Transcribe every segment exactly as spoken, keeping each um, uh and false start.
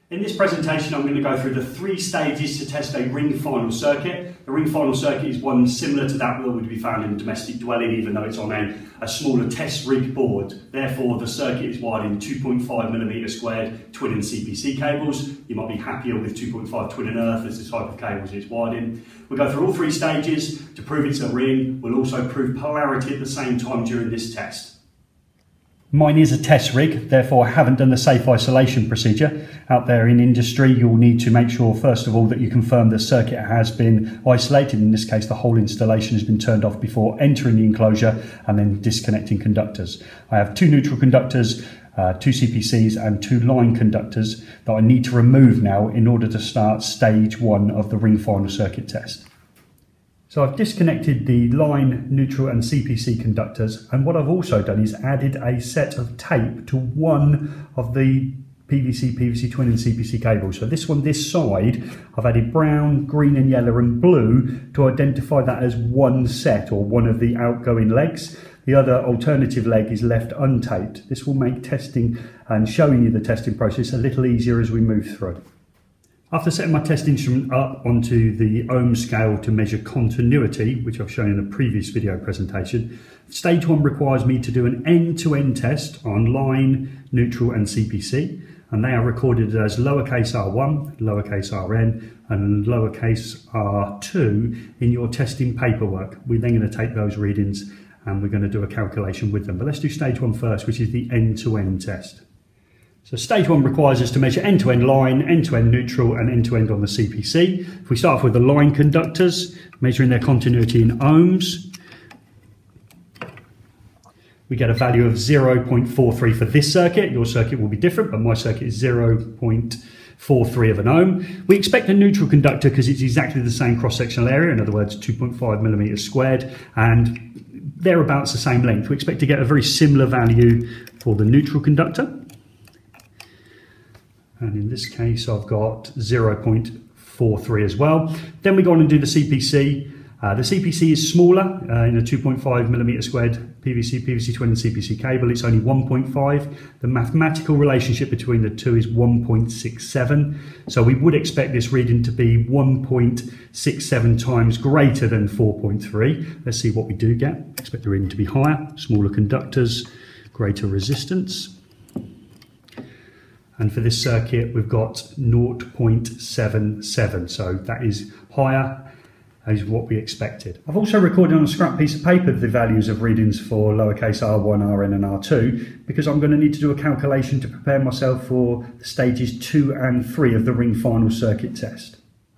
In this presentation, I'm going to go through the three stages to test a ring final circuit. The ring final circuit is one similar to that that would be found in a domestic dwelling, even though it's on a, a smaller test rig board. Therefore, the circuit is wired in two point five millimeter squared twin and C P C cables. You might be happier with two point five twin and earth as the type of cables it's wired in. We'll go through all three stages to prove it's a ring. We'll also prove polarity at the same time during this test. Mine is a test rig, therefore I haven't done the safe isolation procedure. Out there in industry, you'll need to make sure first of all that you confirm the circuit has been isolated. In this case, the whole installation has been turned off before entering the enclosure and then disconnecting conductors. I have two neutral conductors, uh, two C P Cs and two line conductors that I need to remove now in order to start stage one of the ring final circuit test. So I've disconnected the line, neutral and C P C conductors, and what I've also done is added a set of tape to one of the P V C, P V C twin and C P C cables. So this one, this side, I've added brown, green and yellow and blue to identify that as one set or one of the outgoing legs. The other alternative leg is left untaped. This will make testing and showing you the testing process a little easier as we move through. After setting my test instrument up onto the ohm scale to measure continuity, which I've shown in a previous video presentation, stage one requires me to do an end-to-end test on line, neutral and C P C, and they are recorded as lowercase r one, lowercase rn and lowercase r two in your testing paperwork. We're then going to take those readings and we're going to do a calculation with them. But let's do stage one first, which is the end-to-end test. So stage one requires us to measure end-to-end line, end-to-end neutral and end-to-end on the C P C. If we start off with the line conductors, measuring their continuity in ohms, we get a value of zero point four three for this circuit. Your circuit will be different, but my circuit is zero point four three of an ohm. We expect a neutral conductor because it's exactly the same cross-sectional area, in other words two point five millimeters squared, and thereabouts the same length. We expect to get a very similar value for the neutral conductor. And in this case, I've got zero point four three as well. Then we go on and do the C P C. Uh, the C P C is smaller uh, in a two point five millimeter squared P V C, P V C twin and C P C cable. It's only one point five. The mathematical relationship between the two is one point six seven. So we would expect this reading to be one point six seven times greater than four point three. Let's see what we do get. Expect the reading to be higher, smaller conductors, greater resistance. And for this circuit, we've got zero point seven seven. So that is higher as what we expected. I've also recorded on a scrap piece of paper the values of readings for lowercase r one, rn and r two, because I'm going to need to do a calculation to prepare myself for the stages two and three of the ring final circuit test.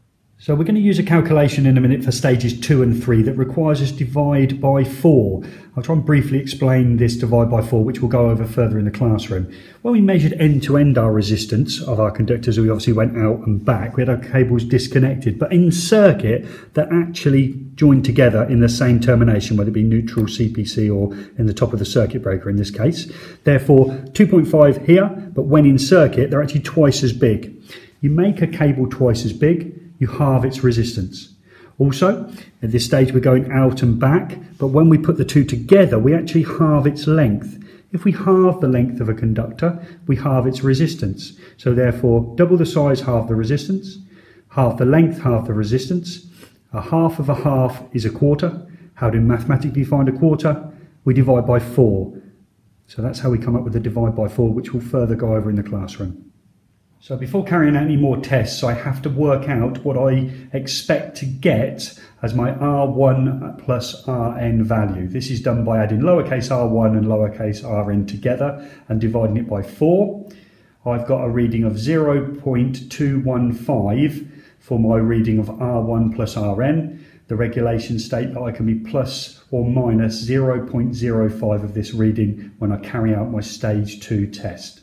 So we're going to use a calculation in a minute for stages two and three that requires us to divide by four. I'll try and briefly explain this divide by four, which we'll go over further in the classroom. When we measured end-to-end our resistance of our conductors, we obviously went out and back. We had our cables disconnected, but in circuit, they're actually joined together in the same termination, whether it be neutral, C P C, or in the top of the circuit breaker in this case. Therefore, two point five here, but when in circuit, they're actually twice as big. You make a cable twice as big, you halve its resistance. Also, at this stage we're going out and back, but when we put the two together, we actually halve its length. If we halve the length of a conductor, we halve its resistance. So therefore, double the size, halve the resistance. Half the length, half the resistance. A half of a half is a quarter. How do we mathematically find a quarter? We divide by four. So that's how we come up with the divide by four, which we'll further go over in the classroom. So before carrying out any more tests, I have to work out what I expect to get as my r one plus rn value. This is done by adding lowercase r one and lowercase rn together and dividing it by four. I've got a reading of zero point two one five for my reading of r one plus rn. The regulations state that I can be plus or minus zero point zero five of this reading when I carry out my stage two test.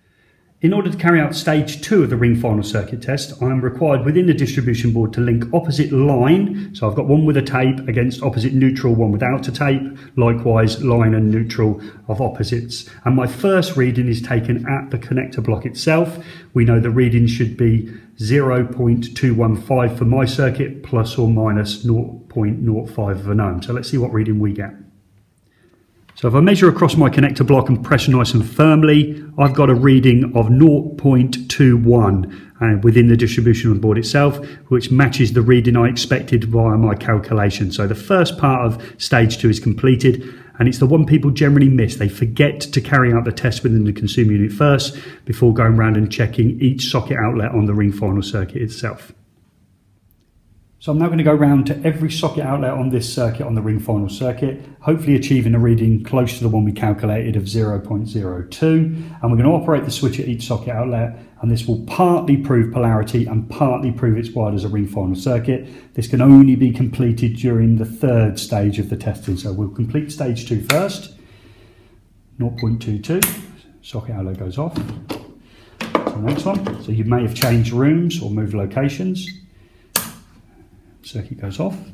In order to carry out stage two of the ring final circuit test, I am required within the distribution board to link opposite line. So I've got one with a tape against opposite neutral, one without a tape. Likewise, line and neutral of opposites. And my first reading is taken at the connector block itself. We know the reading should be zero point two one five for my circuit, plus or minus zero point zero five of an ohm. So let's see what reading we get. So if I measure across my connector block and press nice and firmly, I've got a reading of zero point two one uh, within the distribution on the board itself, which matches the reading I expected via my calculation. So the first part of stage two is completed, and it's the one people generally miss. They forget to carry out the test within the consumer unit first before going around and checking each socket outlet on the ring final circuit itself. So I'm now going to go round to every socket outlet on this circuit on the ring final circuit, hopefully achieving a reading close to the one we calculated of zero point zero two. And we're going to operate the switch at each socket outlet, and this will partly prove polarity and partly prove it's wired as a ring final circuit. This can only be completed during the third stage of the testing. So we'll complete stage two first. zero point two two, socket outlet goes off. To the next one. So you may have changed rooms or moved locations. Circuit goes off.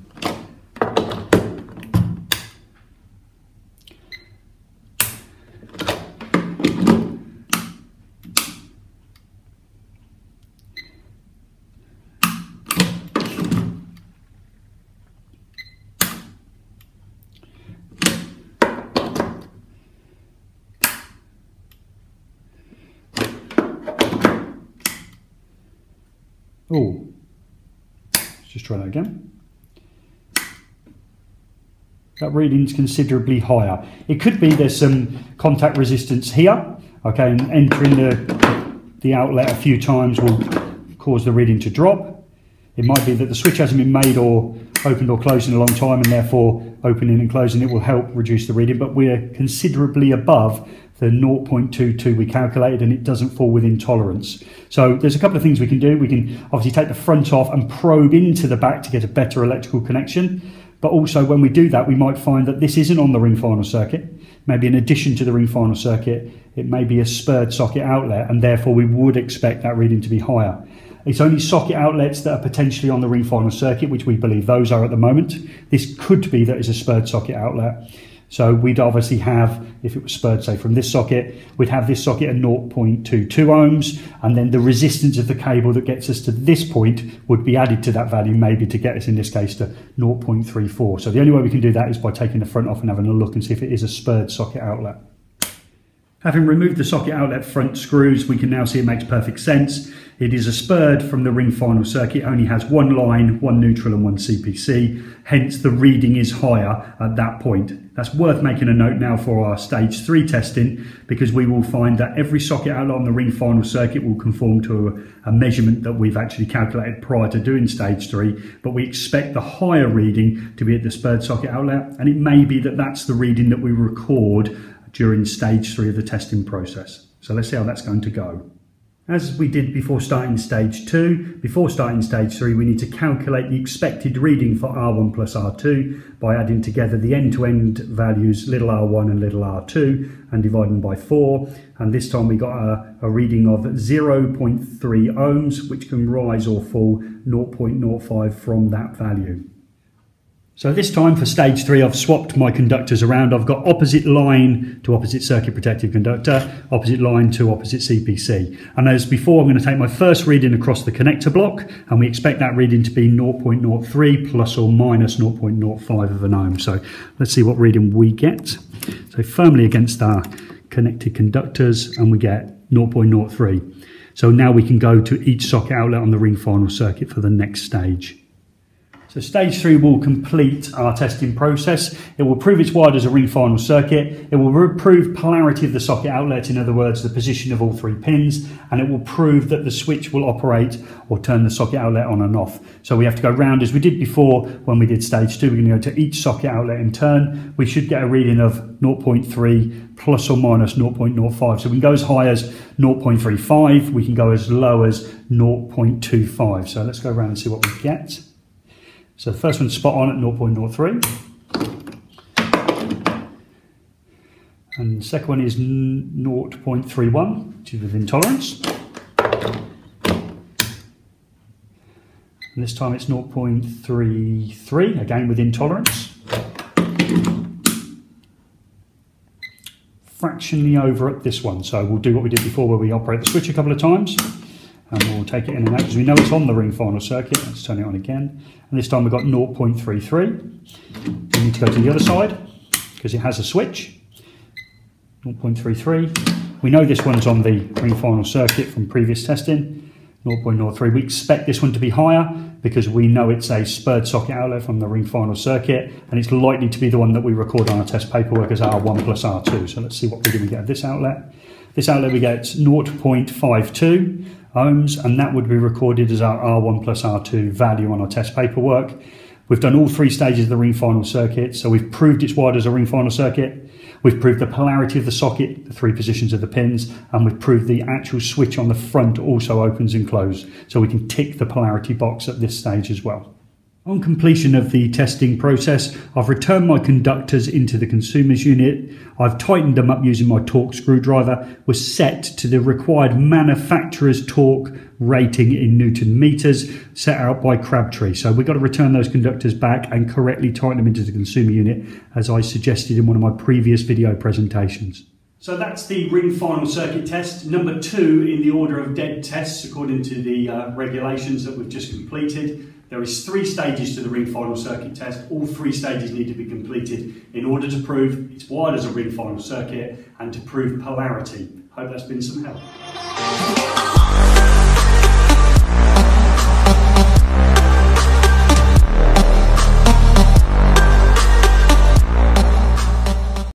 Oh. Just try that again. That reading's considerably higher. It could be there's some contact resistance here, okay, and entering the, the outlet a few times will cause the reading to drop. It might be that the switch hasn't been made or opened or closed in a long time, and therefore opening and closing it will help reduce the reading, but we're considerably above the zero point two two we calculated, and it doesn't fall within tolerance. So there's a couple of things we can do. We can obviously take the front off and probe into the back to get a better electrical connection. But also when we do that, we might find that this isn't on the ring final circuit. Maybe in addition to the ring final circuit, it may be a spurred socket outlet, and therefore we would expect that reading to be higher. It's only socket outlets that are potentially on the ring final circuit, which we believe those are at the moment. This could be that it's a spurred socket outlet. So we'd obviously have, if it was spurred, say, from this socket, we'd have this socket at zero point two two ohms, and then the resistance of the cable that gets us to this point would be added to that value, maybe to get us, in this case, to zero point three four. So the only way we can do that is by taking the front off and having a look and see if it is a spurred socket outlet. Having removed the socket outlet front screws, we can now see it makes perfect sense. It is a spurred from the ring final circuit, only has one line, one neutral and one C P C, hence the reading is higher at that point. That's worth making a note now for our stage three testing, because we will find that every socket outlet on the ring final circuit will conform to a, a measurement that we've actually calculated prior to doing stage three, but we expect the higher reading to be at the spurred socket outlet, and it may be that that's the reading that we record during stage three of the testing process. So let's see how that's going to go. As we did before starting stage two, before starting stage three, we need to calculate the expected reading for R one plus R two by adding together the end-to-end values, little r one and little r two, and dividing by four. And this time we got a, a reading of zero point three ohms, which can rise or fall zero point zero five from that value. So this time for stage three, I've swapped my conductors around. I've got opposite line to opposite circuit protective conductor, opposite line to opposite C P C. And as before, I'm going to take my first reading across the connector block, and we expect that reading to be zero point zero three plus or minus zero point zero five of an ohm. So let's see what reading we get. So firmly against our connected conductors, and we get zero point zero three. So now we can go to each socket outlet on the ring final circuit for the next stage. So stage three will complete our testing process. It will prove it's wired as a ring final circuit. It will prove polarity of the socket outlet, in other words, the position of all three pins, and it will prove that the switch will operate or turn the socket outlet on and off. So we have to go round as we did before when we did stage two. We're going to go to each socket outlet in turn. We should get a reading of zero point three plus or minus zero point zero five. So we can go as high as zero point three five. We can go as low as zero point two five. So let's go around and see what we get. So the first one's spot on at zero point zero three. And the second one is zero point three one, which is within tolerance. And this time it's zero point three three, again within tolerance. Fractionally over at this one. So we'll do what we did before, where we operate the switch a couple of times. And we'll take it in and out because we know it's on the ring final circuit. Let's turn it on again. And this time we've got zero point three three. We need to go to the other side because it has a switch. zero point three three. We know this one's on the ring final circuit from previous testing, zero point zero three. We expect this one to be higher because we know it's a spurred socket outlet from the ring final circuit, and it's likely to be the one that we record on our test paperwork as R one plus R two. So let's see what we're going to get at this outlet. This outlet we get zero point five two ohms, and that would be recorded as our R one plus R two value on our test paperwork. We've done all three stages of the ring final circuit, so we've proved it's wired as a ring final circuit. We've proved the polarity of the socket, the three positions of the pins, and we've proved the actual switch on the front also opens and closes. So we can tick the polarity box at this stage as well. On completion of the testing process, I've returned my conductors into the consumer's unit. I've tightened them up using my torque screwdriver. We're set to the required manufacturer's torque rating in Newton meters set out by Crabtree. So we've got to return those conductors back and correctly tighten them into the consumer unit, as I suggested in one of my previous video presentations. So that's the ring final circuit test, number two in the order of dead tests according to the uh, regulations that we've just completed. There is three stages to the ring final circuit test. All three stages need to be completed in order to prove it's wired as a ring final circuit and to prove polarity. Hope that's been some help.